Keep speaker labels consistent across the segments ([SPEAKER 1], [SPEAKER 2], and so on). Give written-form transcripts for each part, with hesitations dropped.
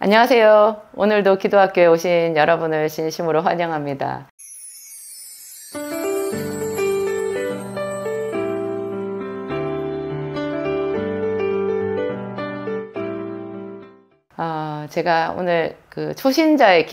[SPEAKER 1] 안녕하세요. 오늘도 기도학교에 오신 여러분을 진심으로 환영합니다. 제가 오늘 그 초신자의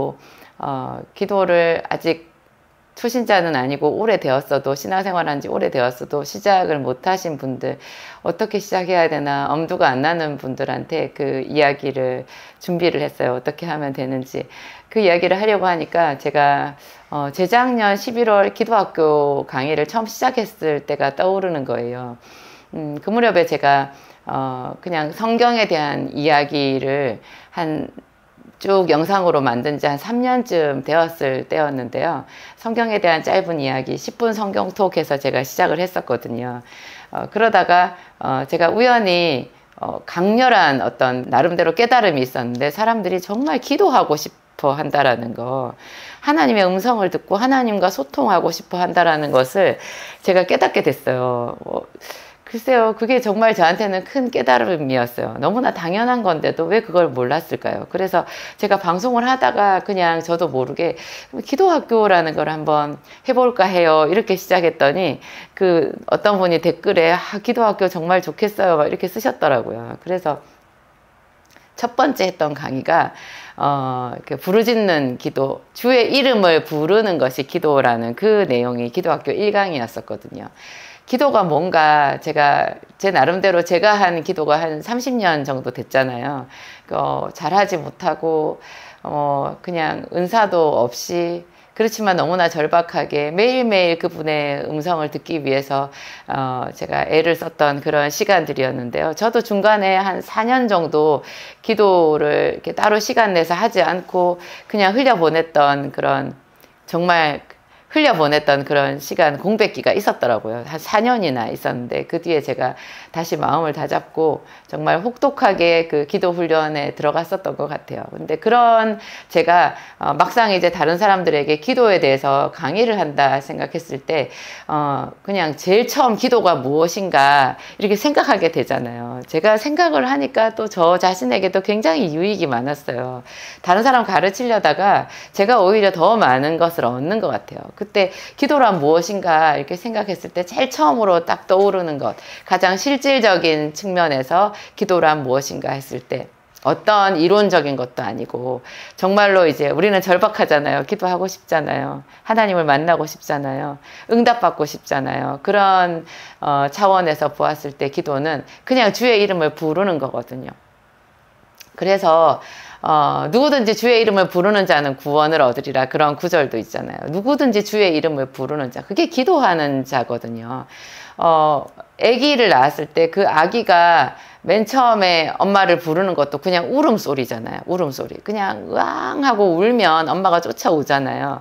[SPEAKER 1] 기도를 아직 초신자는 아니고 오래되었어도, 신앙생활한 지 오래되었어도 시작을 못하신 분들, 어떻게 시작해야 되나 엄두가 안 나는 분들한테 그 이야기를 준비를 했어요. 어떻게 하면 되는지. 그 이야기를 하려고 하니까 제가 재작년 11월 기도학교 강의를 처음 시작했을 때가 떠오르는 거예요. 그 무렵에 제가 그냥 성경에 대한 이야기를 쭉 영상으로 만든 지 한 3년쯤 되었을 때였는데요. 성경에 대한 짧은 이야기 10분 성경톡에서 제가 시작을 했었거든요. 그러다가 제가 우연히 강렬한 어떤 나름대로 깨달음이 있었는데, 사람들이 정말 기도하고 싶어 한다라는 거, 하나님의 음성을 듣고 하나님과 소통하고 싶어 한다라는 것을 제가 깨닫게 됐어요. 글쎄요, 그게 정말 저한테는 큰 깨달음이었어요. 너무나 당연한 건데도 왜 그걸 몰랐을까요? 그래서 제가 방송을 하다가 그냥 저도 모르게 기도학교라는 걸 한번 해볼까 해요. 이렇게 시작했더니 어떤 분이 댓글에 기도학교 정말 좋겠어요, 막 이렇게 쓰셨더라고요. 그래서 첫 번째 했던 강의가 부르짖는 기도, 주의 이름을 부르는 것이 기도라는 그 내용이 기도학교 1강이었었거든요. 기도가 뭔가 제 나름대로 제가 한 기도가 한 30년 정도 됐잖아요. 잘하지 못하고, 그냥 은사도 없이, 그렇지만 너무나 절박하게 매일매일 그분의 음성을 듣기 위해서, 제가 애를 썼던 그런 시간들이었는데요. 저도 중간에 한 4년 정도 기도를 이렇게 따로 시간 내서 하지 않고 그냥 흘려보냈던 그런 시간, 공백기가 있었더라고요. 한 4년이나 있었는데, 그 뒤에 제가 다시 마음을 다잡고 정말 혹독하게 그 기도 훈련에 들어갔었던 것 같아요. 근데 제가 막상 이제 다른 사람들에게 기도에 대해서 강의를 한다 생각했을 때, 그냥 제일 처음 기도가 무엇인가 이렇게 생각하게 되잖아요. 제가 생각을 하니까 또 저 자신에게도 굉장히 유익이 많았어요. 다른 사람 가르치려다가 제가 오히려 더 많은 것을 얻는 것 같아요. 그때 기도란 무엇인가 이렇게 생각했을 때 제일 처음으로 딱 떠오르는 것, 가장 실질적인 측면에서 기도란 무엇인가 했을 때, 어떤 이론적인 것도 아니고 정말로 이제 우리는 절박하잖아요. 기도하고 싶잖아요. 하나님을 만나고 싶잖아요. 응답받고 싶잖아요. 그런 차원에서 보았을 때 기도는 그냥 주의 이름을 부르는 거거든요. 그래서 누구든지 주의 이름을 부르는 자는 구원을 얻으리라, 그런 구절도 있잖아요. 누구든지 주의 이름을 부르는 자, 그게 기도하는 자거든요. 아기를 낳았을 때 그 아기가 맨 처음에 엄마를 부르는 것도 그냥 울음소리잖아요. 울음소리. 그냥 으앙 하고 울면 엄마가 쫓아오잖아요.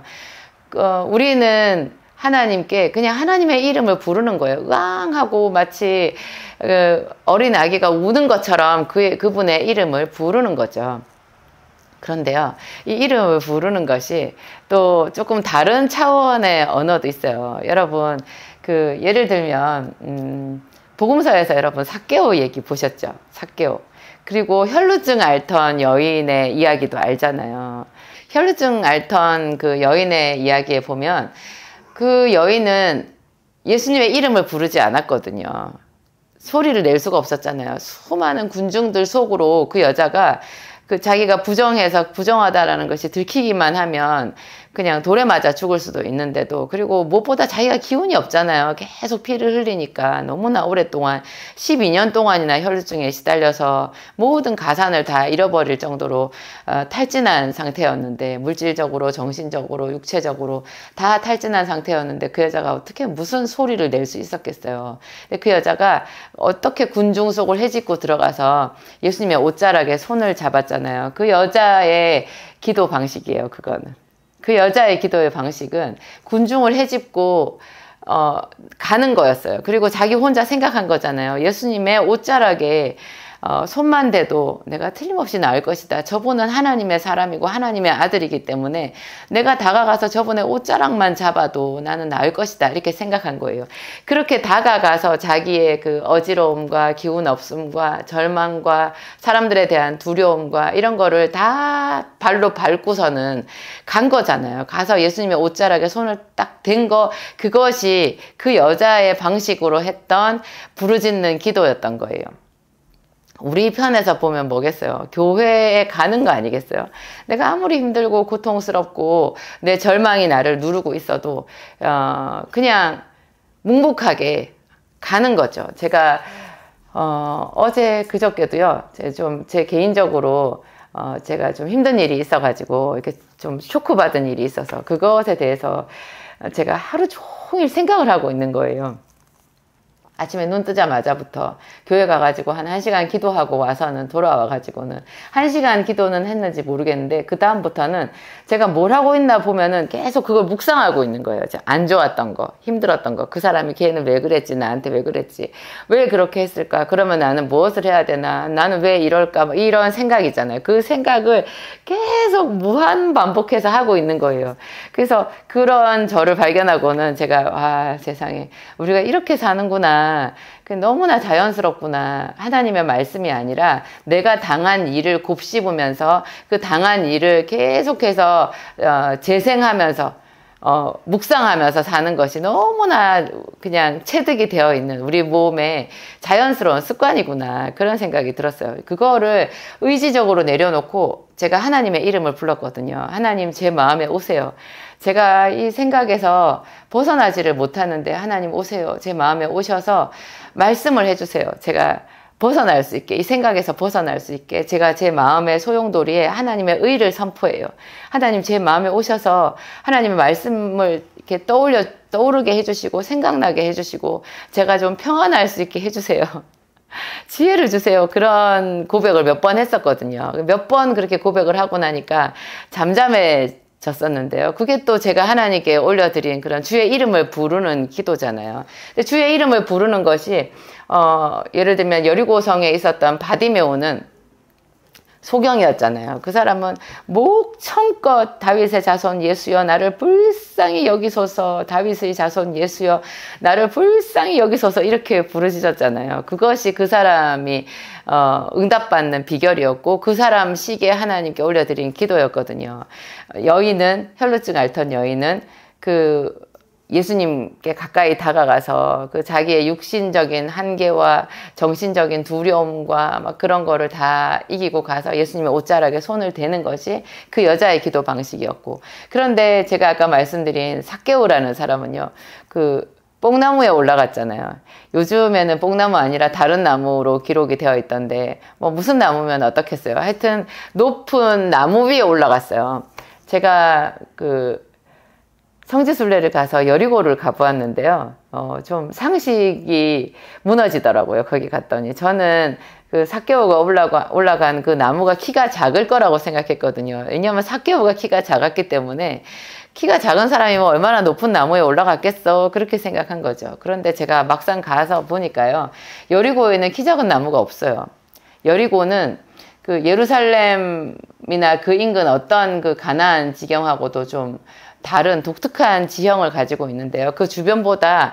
[SPEAKER 1] 우리는 하나님께 그냥 하나님의 이름을 부르는 거예요. 으앙 하고 마치 어린 아기가 우는 것처럼 그분의 이름을 부르는 거죠. 그런데요, 이 이름을 부르는 것이 또 조금 다른 차원의 언어도 있어요. 여러분, 예를 들면, 복음서에서 여러분 삭개오 얘기 보셨죠? 삭개오. 그리고 혈루증 앓던 여인의 이야기도 알잖아요. 혈루증 앓던 그 여인의 이야기에 보면 그 여인은 예수님의 이름을 부르지 않았거든요. 소리를 낼 수가 없었잖아요. 수많은 군중들 속으로 그 여자가 자기가 부정하다라는 것이 들키기만 하면 그냥 돌에 맞아 죽을 수도 있는데도, 그리고 무엇보다 자기가 기운이 없잖아요. 계속 피를 흘리니까 너무나 오랫동안 12년 동안이나 혈루증에 시달려서 모든 가산을 다 잃어버릴 정도로 탈진한 상태였는데, 물질적으로 정신적으로 육체적으로 다 탈진한 상태였는데 그 여자가 어떻게 무슨 소리를 낼 수 있었겠어요. 근데 그 여자가 어떻게 군중 속을 헤집고 들어가서 예수님의 옷자락에 손을 잡았잖아요. 그 여자의 기도 방식이에요. 그거는. 그 여자의 기도의 방식은 군중을 헤집고 가는 거였어요. 그리고 자기 혼자 생각한 거잖아요. 예수님의 옷자락에 손만 대도 내가 틀림없이 나을 것이다. 저분은 하나님의 사람이고 하나님의 아들이기 때문에 내가 다가가서 저분의 옷자락만 잡아도 나는 나을 것이다. 이렇게 생각한 거예요. 그렇게 다가가서 자기의 그 어지러움과 기운 없음과 절망과 사람들에 대한 두려움과 이런 거를 다 발로 밟고서는 간 거잖아요. 가서 예수님의 옷자락에 손을 딱 댄 거, 그것이 그 여자의 방식으로 했던 부르짖는 기도였던 거예요. 우리 편에서 보면 뭐겠어요? 교회에 가는 거 아니겠어요? 내가 아무리 힘들고 고통스럽고 내 절망이 나를 누르고 있어도 그냥 묵묵하게 가는 거죠. 제가 어제 그저께도요. 제 개인적으로 제가 좀 힘든 일이 있어가지고 이렇게 좀 쇼크 받은 일이 있어서 그것에 대해서 제가 하루 종일 생각을 하고 있는 거예요. 아침에 눈 뜨자마자부터 교회 가가지고 한 1시간 기도하고 와서는 돌아와가지고는 1시간 기도는 했는지 모르겠는데 그 다음부터는 제가 뭘 하고 있나 보면은 계속 그걸 묵상하고 있는 거예요. 안 좋았던 거, 힘들었던 거, 그 사람이 걔는 왜 그랬지, 나한테 왜 그랬지, 왜 그렇게 했을까, 그러면 나는 무엇을 해야 되나, 나는 왜 이럴까, 뭐 이런 생각이잖아요. 그 생각을 계속 무한 반복해서 하고 있는 거예요. 그래서 그런 저를 발견하고는 제가 와, 세상에 우리가 이렇게 사는구나, 너무나 자연스럽구나. 하나님의 말씀이 아니라 내가 당한 일을 곱씹으면서 그 당한 일을 계속해서 재생하면서 묵상하면서 사는 것이 너무나 그냥 체득이 되어 있는 우리 몸에 자연스러운 습관이구나, 그런 생각이 들었어요. 그거를 의지적으로 내려놓고 제가 하나님의 이름을 불렀거든요. 하나님, 제 마음에 오세요. 제가 이 생각에서 벗어나지를 못하는데 하나님 오세요. 제 마음에 오셔서 말씀을 해주세요. 제가 벗어날 수 있게, 이 생각에서 벗어날 수 있게 제가 제 마음의 소용돌이에 하나님의 의를 선포해요. 하나님, 제 마음에 오셔서 하나님의 말씀을 이렇게 떠오르게 해주시고 생각나게 해주시고 제가 좀 평안할 수 있게 해주세요. 지혜를 주세요. 그런 고백을 몇 번 했었거든요. 몇 번 그렇게 고백을 하고 나니까 잠잠해졌었는데요. 그게 또 제가 하나님께 올려드린 그런 주의 이름을 부르는 기도잖아요. 근데 주의 이름을 부르는 것이 예를 들면 여리고성에 있었던 바디메오는 소경이었잖아요. 그 사람은 목청껏 다윗의 자손 예수여 나를 불쌍히 여기소서, 다윗의 자손 예수여 나를 불쌍히 여기소서, 이렇게 부르짖었잖아요. 그것이 그 사람이 응답받는 비결이었고 그 사람 시기에 하나님께 올려드린 기도였거든요. 여인은, 혈루증 앓던 여인은 그 예수님께 가까이 다가가서 그 자기의 육신적인 한계와 정신적인 두려움과 막 그런 거를 다 이기고 가서 예수님의 옷자락에 손을 대는 것이 그 여자의 기도 방식이었고, 그런데 제가 아까 말씀드린 삭개오라는 사람은요, 그 뽕나무에 올라갔잖아요. 요즘에는 뽕나무 아니라 다른 나무로 기록이 되어 있던데 뭐 무슨 나무면 어떻겠어요. 하여튼 높은 나무 위에 올라갔어요. 제가 그 성지순례를 가서 여리고를 가보았는데요. 좀 상식이 무너지더라고요. 거기 갔더니. 저는 그 삭개오가 올라간 그 나무가 키가 작을 거라고 생각했거든요. 왜냐하면 삭개오가 키가 작았기 때문에 키가 작은 사람이 뭐 얼마나 높은 나무에 올라갔겠어, 그렇게 생각한 거죠. 그런데 제가 막상 가서 보니까요, 여리고에는 키 작은 나무가 없어요. 여리고는 그 예루살렘이나 그 인근 어떤 그 가나안 지경하고도 좀 다른 독특한 지형을 가지고 있는데요. 그 주변보다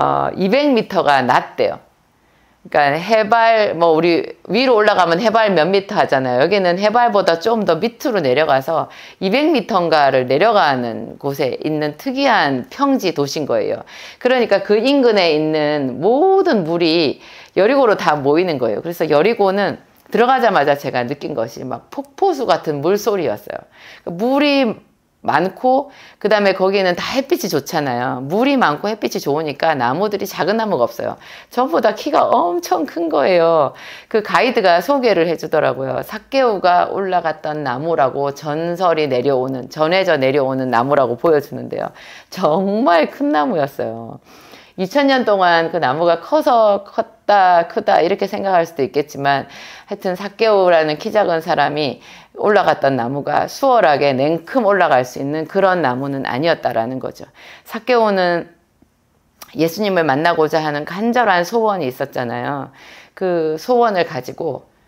[SPEAKER 1] 200m가 낮대요. 그러니까 해발, 뭐 우리 위로 올라가면 해발 몇 미터 하잖아요. 여기는 해발보다 좀 더 밑으로 내려가서 200m인가를 내려가는 곳에 있는 특이한 평지 도시인 거예요. 그러니까 그 인근에 있는 모든 물이 여리고로 다 모이는 거예요. 그래서 여리고는 들어가자마자 제가 느낀 것이 막 폭포수 같은 물소리였어요. 물이 많고, 그 다음에 거기는 다 햇빛이 좋잖아요. 물이 많고 햇빛이 좋으니까 나무들이, 작은 나무가 없어요. 저보다 키가 엄청 큰 거예요. 그 가이드가 소개를 해주더라고요. 삭개오가 올라갔던 나무라고 전설이 내려오는, 전해져 내려오는 나무라고 보여주는데요. 정말 큰 나무였어요. 2000년 동안 그 나무가 커서 컸다, 크다 이렇게 생각할 수도 있겠지만, 하여튼 삭개오라는 키 작은 사람이 올라갔던 나무가 수월하게 냉큼 올라갈 수 있는 그런 나무는 아니었다라는 거죠. 삭개오는 예수님을 만나고자 하는 간절한 소원이 있었잖아요. 그 소원을 가지고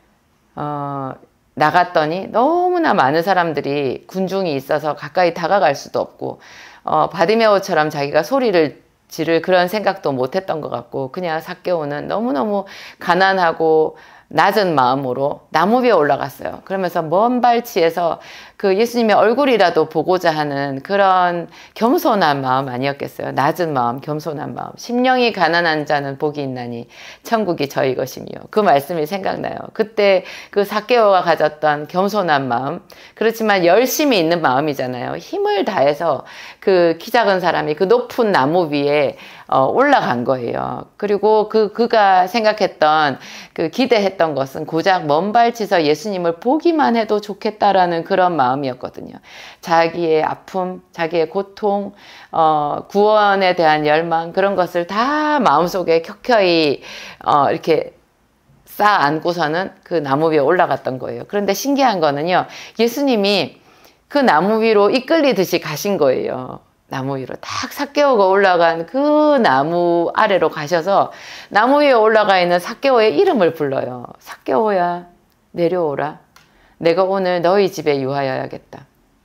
[SPEAKER 1] 나갔더니 너무나 많은 사람들이 군중이 있어서 가까이 다가갈 수도 없고 바디메오처럼 자기가 소리를 지를 그런 생각도 못했던 것 같고 그냥 삭개오는 너무너무 가난하고 낮은 마음으로 나무 위에 올라갔어요. 그러면서 먼 발치에서 그 예수님의 얼굴이라도 보고자 하는 그런 겸손한 마음 아니었겠어요. 낮은 마음, 겸손한 마음. 심령이 가난한 자는 복이 있나니 천국이 저희 것이며 그 말씀이 생각나요. 그때 그 삭개오가 가졌던 겸손한 마음, 그렇지만 열심히 있는 마음이잖아요. 힘을 다해서 그 키 작은 사람이 그 높은 나무 위에 올라간 거예요. 그리고 그가 생각했던 그 기대했던 것은 고작 먼 발치에서 예수님을 보기만 해도 좋겠다라는 그런 마음이었거든요. 자기의 아픔, 자기의 고통, 구원에 대한 열망 그런 것을 다 마음속에 켜켜이 이렇게 쌓아 안고서는 그 나무 위에 올라갔던 거예요. 그런데 신기한 거는요. 예수님이 그 나무 위로 이끌리듯이 가신 거예요. 나무 위로 딱 삭개오가 올라간 그 나무 아래로 가셔서 나무 위에 올라가 있는 삭개오의 이름을 불러요. 삭개오야 내려오라. 내가 오늘 너희 집에 유하여야겠다.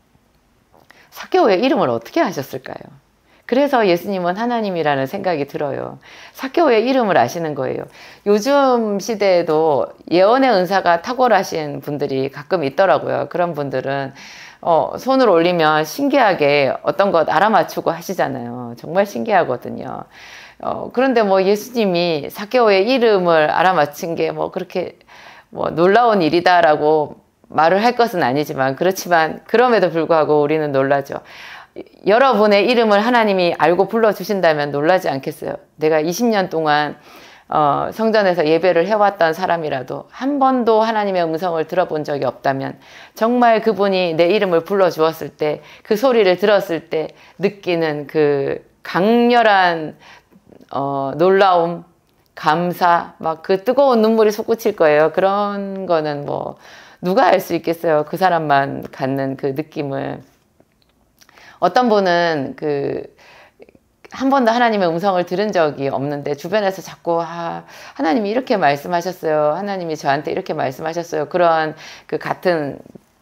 [SPEAKER 1] 삭개오의 이름을 어떻게 하셨을까요? 그래서 예수님은 하나님이라는 생각이 들어요. 삭개오의 이름을 아시는 거예요. 요즘 시대에도 예언의 은사가 탁월하신 분들이 가끔 있더라고요. 그런 분들은 손을 올리면 신기하게 어떤 것 알아맞추고 하시잖아요. 정말 신기하거든요. 그런데 뭐 예수님이 삭개오의 이름을 알아맞힌 게 뭐 그렇게 뭐 놀라운 일이다라고 말을 할 것은 아니지만 그렇지만 그럼에도 불구하고 우리는 놀라죠. 여러분의 이름을 하나님이 알고 불러주신다면 놀라지 않겠어요? 내가 20년 동안 성전에서 예배를 해왔던 사람이라도 한 번도 하나님의 음성을 들어본 적이 없다면 정말 그분이 내 이름을 불러주었을 때 그 소리를 들었을 때 느끼는 그 강렬한 놀라움, 감사, 막 그 뜨거운 눈물이 솟구칠 거예요. 그런 거는 뭐 누가 알 수 있겠어요? 그 사람만 갖는 그 느낌을. 어떤 분은 한 번도 하나님의 음성을 들은 적이 없는데 주변에서 자꾸 하나님이 이렇게 말씀하셨어요. 하나님이 저한테 이렇게 말씀하셨어요. 그런 같은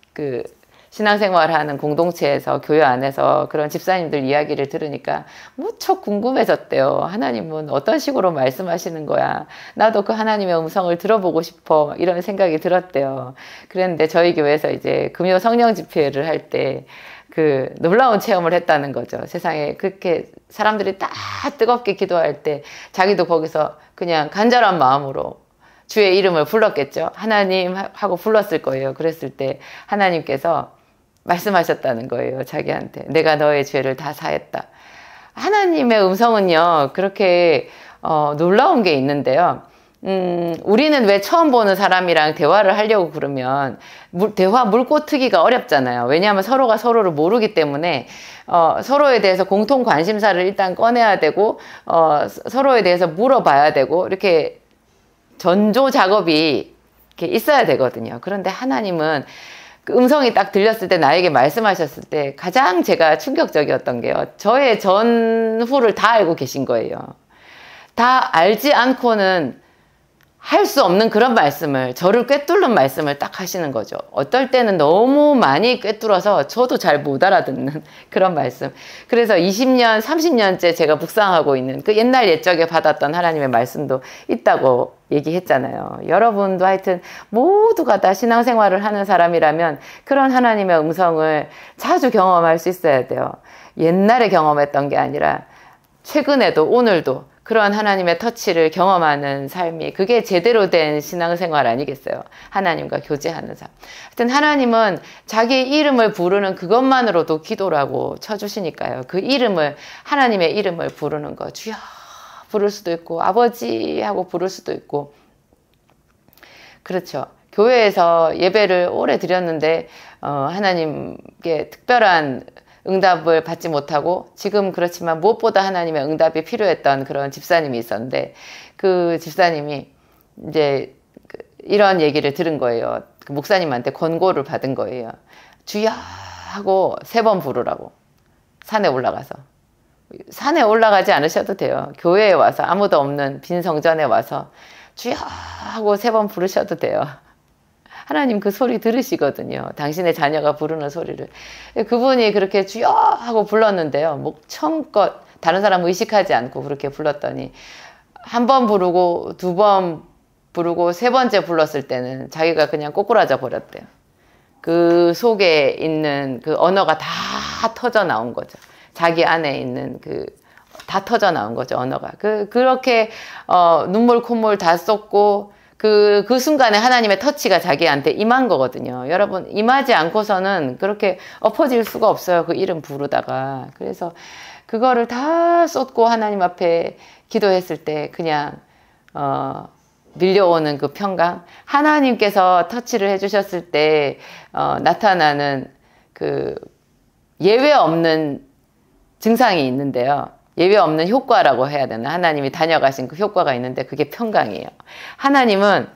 [SPEAKER 1] 신앙생활하는 공동체에서 교회 안에서 그런 집사님들 이야기를 들으니까 무척 궁금해졌대요. 하나님은 어떤 식으로 말씀하시는 거야. 나도 그 하나님의 음성을 들어보고 싶어. 이런 생각이 들었대요. 그랬는데 저희 교회에서 이제 금요 성령 집회를 할 때 놀라운 체험을 했다는 거죠. 세상에 그렇게 사람들이 다 뜨겁게 기도할 때 자기도 거기서 그냥 간절한 마음으로 주의 이름을 불렀겠죠. 하나님 하고 불렀을 거예요. 그랬을 때 하나님께서 말씀하셨다는 거예요. 자기한테. 내가 너의 죄를 다 사했다. 하나님의 음성은요. 그렇게 놀라운 게 있는데요. 우리는 왜 처음 보는 사람이랑 대화를 하려고 그러면 대화 물꼬 트기가 어렵잖아요. 왜냐하면 서로가 서로를 모르기 때문에 서로에 대해서 공통 관심사를 일단 꺼내야 되고 서로에 대해서 물어봐야 되고 이렇게 전조 작업이 이렇게 있어야 되거든요. 그런데 하나님은 그 음성이 딱 들렸을 때 나에게 말씀하셨을 때 가장 제가 충격적이었던 게요. 저의 전후를 다 알고 계신 거예요. 다 알지 않고는 할 수 없는 그런 말씀을, 저를 꿰뚫는 말씀을 딱 하시는 거죠. 어떨 때는 너무 많이 꿰뚫어서 저도 잘 못 알아듣는 그런 말씀. 그래서 20년, 30년째 제가 묵상하고 있는 그 옛날 옛적에 받았던 하나님의 말씀도 있다고 얘기했잖아요. 여러분도 하여튼 모두가 다 신앙생활을 하는 사람이라면 그런 하나님의 음성을 자주 경험할 수 있어야 돼요. 옛날에 경험했던 게 아니라 최근에도, 오늘도 그런 하나님의 터치를 경험하는 삶이, 그게 제대로 된 신앙생활 아니겠어요? 하나님과 교제하는 삶. 하여튼 하나님은 자기 이름을 부르는 그것만으로도 기도라고 쳐주시니까요. 그 이름을, 하나님의 이름을 부르는 거, 주여 부를 수도 있고 아버지 하고 부를 수도 있고. 그렇죠. 교회에서 예배를 오래 드렸는데 하나님께 특별한 응답을 받지 못하고, 지금 그렇지만 무엇보다 하나님의 응답이 필요했던 그런 집사님이 있었는데, 그 집사님이 이제 이런 얘기를 들은 거예요. 그 목사님한테 권고를 받은 거예요. 주여 하고 3번 부르라고. 산에 올라가서. 산에 올라가지 않으셔도 돼요. 교회에 와서, 아무도 없는 빈 성전에 와서 주여 하고 3번 부르셔도 돼요. 하나님 그 소리 들으시거든요. 당신의 자녀가 부르는 소리를. 그분이 그렇게 주여 하고 불렀는데요. 목청껏 다른 사람 의식하지 않고 그렇게 불렀더니 한 번 부르고 두 번 부르고 세 번째 불렀을 때는 자기가 그냥 꼬꾸라져 버렸대요. 그 속에 있는 그 언어가 다 터져 나온 거죠. 자기 안에 있는 다 터져 나온 거죠, 언어가. 그렇게, 눈물, 콧물 다 쏟고, 그 순간에 하나님의 터치가 자기한테 임한 거거든요. 여러분, 임하지 않고서는 그렇게 엎어질 수가 없어요. 그 이름 부르다가. 그래서 그거를 다 쏟고 하나님 앞에 기도했을 때 그냥, 밀려오는 그 평강. 하나님께서 터치를 해주셨을 때, 나타나는 예외 없는 증상이 있는데요. 예외 없는 효과라고 해야 되나? 하나님이 다녀가신 그 효과가 있는데 그게 평강이에요. 하나님은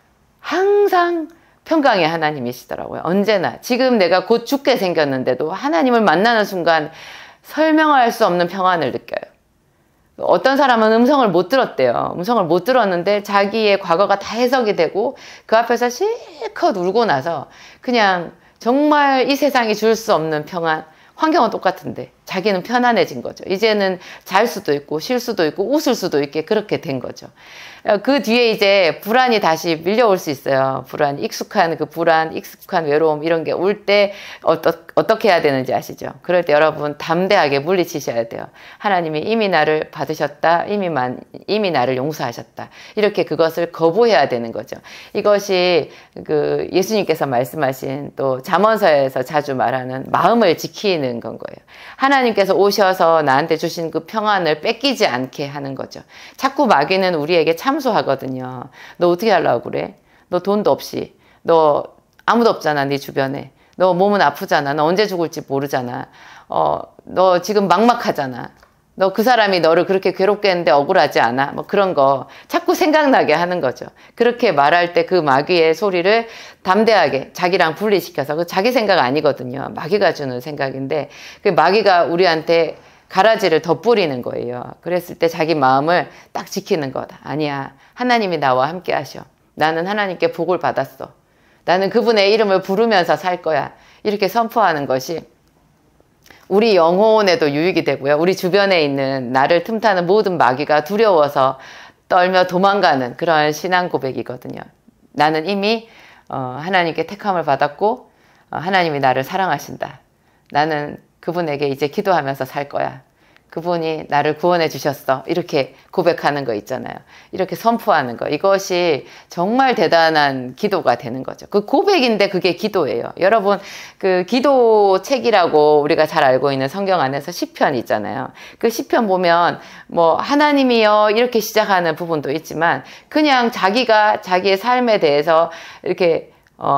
[SPEAKER 1] 항상 평강의 하나님이시더라고요. 언제나. 지금 내가 곧 죽게 생겼는데도 하나님을 만나는 순간 설명할 수 없는 평안을 느껴요. 어떤 사람은 음성을 못 들었대요. 음성을 못 들었는데 자기의 과거가 다 해석이 되고 그 앞에서 실컷 울고 나서 그냥 정말 이 세상이 줄 수 없는 평안, 환경은 똑같은데 자기는 편안해진 거죠. 이제는 잘 수도 있고 쉴 수도 있고 웃을 수도 있게 그렇게 된 거죠. 그 뒤에 이제 불안이 다시 밀려올 수 있어요. 불안, 익숙한 그 불안, 익숙한 외로움 이런 게 올 때 어떻게 해야 되는지 아시죠? 그럴 때 여러분 담대하게 물리치셔야 돼요. 하나님이 이미 나를 받으셨다. 이미 나를 용서하셨다. 이렇게 그것을 거부해야 되는 거죠. 이것이 그 예수님께서 말씀하신 또 잠언서에서 자주 말하는 마음을 지키는 건 거예요. 하나님께서 오셔서 나한테 주신 그 평안을 뺏기지 않게 하는 거죠. 자꾸 마귀는 우리에게 참소하거든요. 너 어떻게 하려고 그래? 너 돈도 없이. 너 아무도 없잖아, 네 주변에. 너 몸은 아프잖아. 너 언제 죽을지 모르잖아. 너 지금 막막하잖아. 너 그 사람이 너를 그렇게 괴롭게 했는데 억울하지 않아? 뭐 그런 거 자꾸 생각나게 하는 거죠. 그렇게 말할 때 그 마귀의 소리를 담대하게 자기랑 분리시켜서 그 자기 생각 아니거든요. 마귀가 주는 생각인데 그 마귀가 우리한테 가라지를 덧뿌리는 거예요. 그랬을 때 자기 마음을 딱 지키는 거다. 아니야. 하나님이 나와 함께 하셔. 나는 하나님께 복을 받았어. 나는 그분의 이름을 부르면서 살 거야. 이렇게 선포하는 것이 우리 영혼에도 유익이 되고요. 우리 주변에 있는 나를 틈타는 모든 마귀가 두려워서 떨며 도망가는 그런 신앙 고백이거든요. 나는 이미 하나님께 택함을 받았고 하나님이 나를 사랑하신다. 나는 그분에게 이제 기도하면서 살 거야. 그분이 나를 구원해 주셨어. 이렇게 고백하는 거 있잖아요. 이렇게 선포하는 거. 이것이 정말 대단한 기도가 되는 거죠. 그 고백인데 그게 기도예요. 여러분, 그 기도책이라고 우리가 잘 알고 있는 성경 안에서 시편 있잖아요. 그 시편 보면 뭐 하나님이여 이렇게 시작하는 부분도 있지만 그냥 자기가 자기의 삶에 대해서 이렇게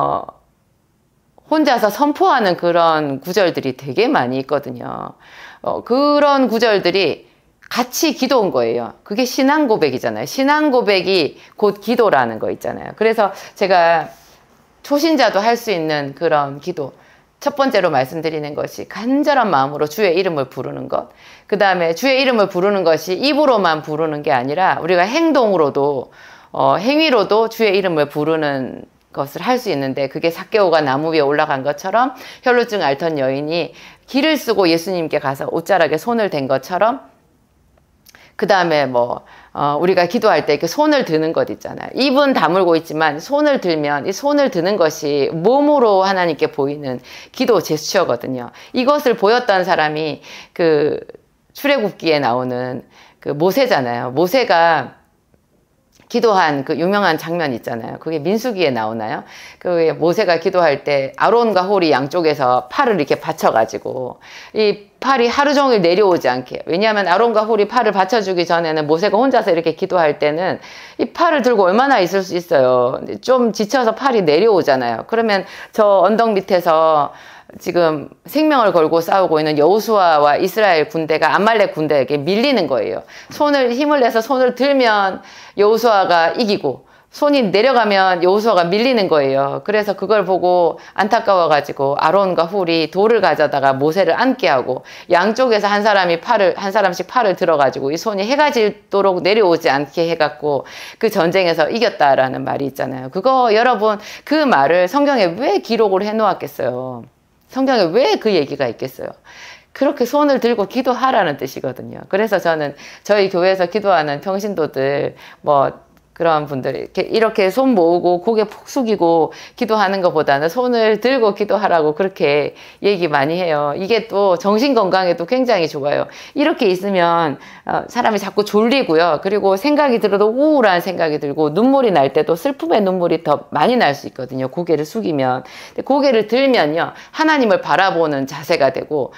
[SPEAKER 1] 혼자서 선포하는 그런 구절들이 되게 많이 있거든요. 그런 구절들이 같이 기도인 거예요. 그게 신앙 고백이잖아요. 신앙 고백이 곧 기도라는 거 있잖아요. 그래서 제가 초신자도 할 수 있는 그런 기도. 첫 번째로 말씀드리는 것이 간절한 마음으로 주의 이름을 부르는 것. 그 다음에 주의 이름을 부르는 것이 입으로만 부르는 게 아니라 우리가 행동으로도, 행위로도 주의 이름을 부르는 것을 할 수 있는데 그게 삭개오가 나무 위에 올라간 것처럼 혈루증 앓던 여인이 길을 쓰고 예수님께 가서 옷자락에 손을 댄 것처럼 그 다음에 우리가 기도할 때 이렇게 손을 드는 것 있잖아요. 입은 다물고 있지만 손을 들면 이 손을 드는 것이 몸으로 하나님께 보이는 기도 제스처거든요. 이것을 보였던 사람이 그 출애굽기에 나오는 그 모세잖아요. 모세가 기도한 그 유명한 장면 있잖아요. 그게 민수기에 나오나요? 그 모세가 기도할 때 아론과 홀이 양쪽에서 팔을 이렇게 받쳐가지고 이 팔이 하루 종일 내려오지 않게. 왜냐하면 아론과 홀이 팔을 받쳐주기 전에는 모세가 혼자서 이렇게 기도할 때는 이 팔을 들고 얼마나 있을 수 있어요. 좀 지쳐서 팔이 내려오잖아요. 그러면 저 언덕 밑에서 지금 생명을 걸고 싸우고 있는 여호수아와 이스라엘 군대가 아말렉 군대에게 밀리는 거예요. 힘을 내서 손을 들면 여호수아가 이기고 손이 내려가면 여호수아가 밀리는 거예요. 그래서 그걸 보고 안타까워가지고 아론과 훌이 돌을 가져다가 모세를 앉게 하고 양쪽에서 한 사람씩 팔을 들어가지고 이 손이 해가 질도록 내려오지 않게 해갖고 그 전쟁에서 이겼다라는 말이 있잖아요. 그거 여러분 그 말을 성경에 왜 기록을 해놓았겠어요? 성경에 왜 그 얘기가 있겠어요? 그렇게 손을 들고 기도하라는 뜻이거든요. 그래서 저는 저희 교회에서 기도하는 평신도들 그런 분들 이렇게 손 모으고 고개 푹 숙이고 기도하는 것보다는 손을 들고 기도하라고 그렇게 얘기 많이 해요. 이게 또 정신 건강에도 굉장히 좋아요. 이렇게 있으면 사람이 자꾸 졸리고요. 그리고 생각이 들어도 우울한 생각이 들고 눈물이 날 때도 슬픔의 눈물이 더 많이 날 수 있거든요. 고개를 숙이면. 고개를 들면요. 하나님을 바라보는 자세가 되고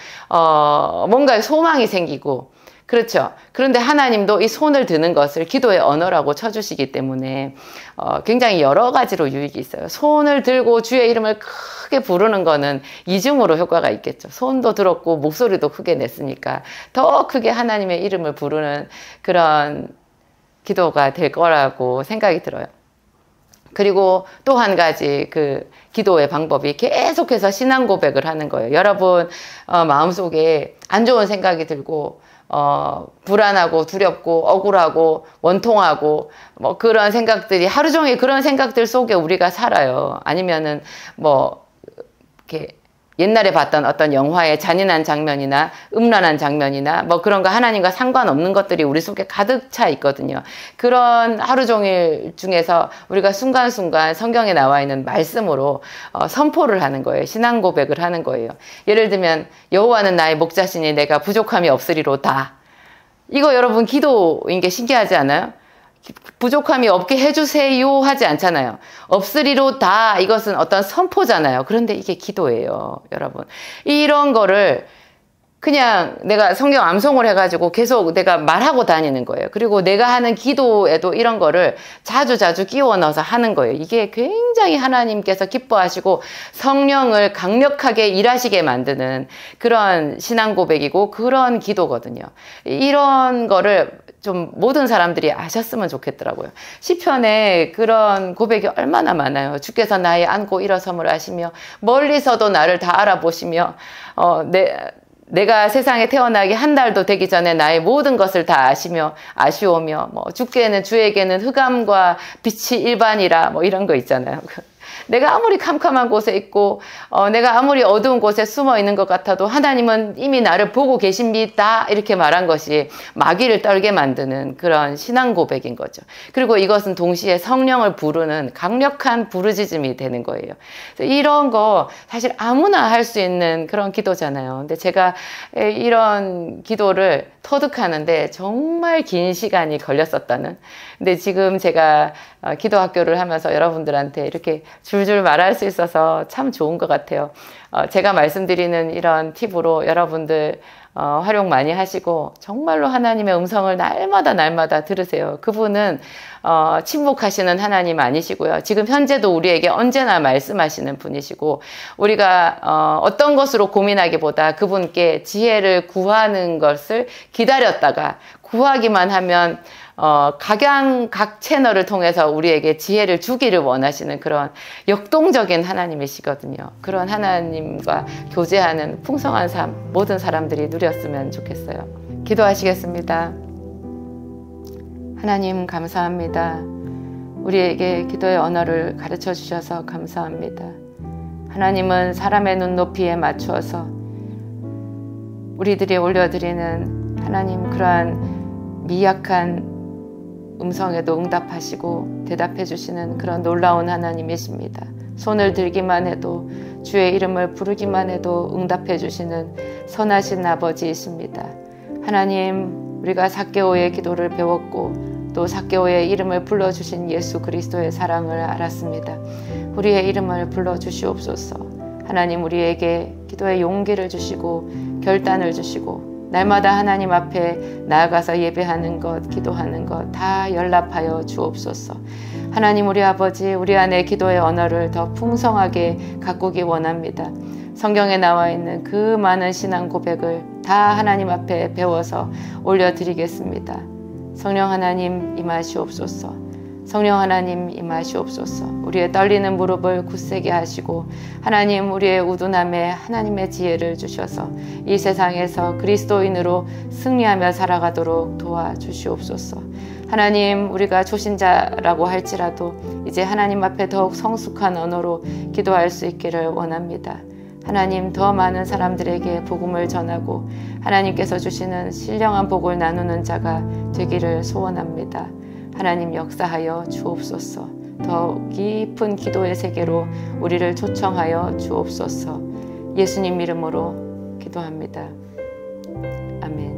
[SPEAKER 1] 뭔가 소망이 생기고 그렇죠. 그런데 하나님도 이 손을 드는 것을 기도의 언어라고 쳐주시기 때문에 굉장히 여러 가지로 유익이 있어요. 손을 들고 주의 이름을 크게 부르는 거는 이중으로 효과가 있겠죠. 손도 들었고 목소리도 크게 냈으니까 더 크게 하나님의 이름을 부르는 그런 기도가 될 거라고 생각이 들어요. 그리고 또 한 가지 그 기도의 방법이 계속해서 신앙 고백을 하는 거예요. 여러분 마음속에 안 좋은 생각이 들고 불안하고 두렵고 억울하고 원통하고 그런 생각들이 하루 종일 그런 생각들 속에 우리가 살아요. 아니면은 이렇게 옛날에 봤던 어떤 영화의 잔인한 장면이나 음란한 장면이나 그런 거 하나님과 상관없는 것들이 우리 속에 가득 차 있거든요. 그런 하루 종일 중에서 우리가 순간순간 성경에 나와 있는 말씀으로 선포를 하는 거예요. 신앙 고백을 하는 거예요. 예를 들면 여호와는 나의 목자시니 내가 부족함이 없으리로다. 이거 여러분 기도인 게 신기하지 않아요? 부족함이 없게 해주세요 하지 않잖아요. 없으리로다 이것은 어떤 선포잖아요. 그런데 이게 기도예요. 여러분 이런 거를 그냥 내가 성경 암송을 해가지고 계속 내가 말하고 다니는 거예요. 그리고 내가 하는 기도에도 이런 거를 자주 끼워 넣어서 하는 거예요. 이게 굉장히 하나님께서 기뻐하시고 성령을 강력하게 일하시게 만드는 그런 신앙 고백이고 그런 기도거든요. 이런 거를 좀 모든 사람들이 아셨으면 좋겠더라고요. 시편에 그런 고백이 얼마나 많아요. 주께서 나의 앉고 일어섬을 아시며 멀리서도 나를 다 알아보시며 내가 세상에 태어나기 한 달도 되기 전에 나의 모든 것을 다 아시오며 주에게는 흑암과 빛이 일반이라 이런 거 있잖아요. 내가 아무리 캄캄한 곳에 있고 내가 아무리 어두운 곳에 숨어 있는 것 같아도 하나님은 이미 나를 보고 계십니다. 이렇게 말한 것이 마귀를 떨게 만드는 그런 신앙 고백인 거죠. 그리고 이것은 동시에 성령을 부르는 강력한 부르짖음이 되는 거예요. 이런 거 사실 아무나 할 수 있는 그런 기도잖아요. 근데 제가 이런 기도를 터득하는데 정말 긴 시간이 걸렸었다는. 근데 지금 제가 기도학교를 하면서 여러분들한테 이렇게 줄줄 말할 수 있어서 참 좋은 것 같아요. 제가 말씀드리는 이런 팁으로 여러분들 활용 많이 하시고 정말로 하나님의 음성을 날마다 들으세요. 그분은 침묵하시는 하나님 아니시고요. 지금 현재도 우리에게 언제나 말씀하시는 분이시고 우리가 어떤 것으로 고민하기보다 그분께 지혜를 구하는 것을 기다렸다가 구하기만 하면 각 채널을 통해서 우리에게 지혜를 주기를 원하시는 그런 역동적인 하나님이시거든요. 그런 하나님과 교제하는 풍성한 삶 모든 사람들이 누렸으면 좋겠어요. 기도하시겠습니다. 하나님 감사합니다. 우리에게 기도의 언어를 가르쳐 주셔서 감사합니다. 하나님은 사람의 눈높이에 맞추어서 우리들이 올려드리는 하나님 그러한 미약한 음성에도 응답하시고 대답해 주시는 그런 놀라운 하나님이십니다. 손을 들기만 해도 주의 이름을 부르기만 해도 응답해 주시는 선하신 아버지이십니다. 하나님 우리가 삭개오의 기도를 배웠고 또 삭개오의 이름을 불러주신 예수 그리스도의 사랑을 알았습니다. 우리의 이름을 불러주시옵소서. 하나님 우리에게 기도의 용기를 주시고 결단을 주시고 날마다 하나님 앞에 나아가서 예배하는 것, 기도하는 것 다 연락하여 주옵소서. 하나님 우리 아버지 우리 안에 기도의 언어를 더 풍성하게 가꾸기 원합니다. 성경에 나와 있는 그 많은 신앙 고백을 다 하나님 앞에 배워서 올려드리겠습니다. 성령 하나님 임하시옵소서. 성령 하나님 임하시옵소서. 우리의 떨리는 무릎을 굳세게 하시고 하나님 우리의 우둔함에 하나님의 지혜를 주셔서 이 세상에서 그리스도인으로 승리하며 살아가도록 도와주시옵소서. 하나님 우리가 초신자라고 할지라도 이제 하나님 앞에 더욱 성숙한 언어로 기도할 수 있기를 원합니다. 하나님 더 많은 사람들에게 복음을 전하고 하나님께서 주시는 신령한 복을 나누는 자가 되기를 소원합니다. 하나님 역사하여 주옵소서. 더 깊은 기도의 세계로 우리를 초청하여 주옵소서. 예수님 이름으로 기도합니다. 아멘.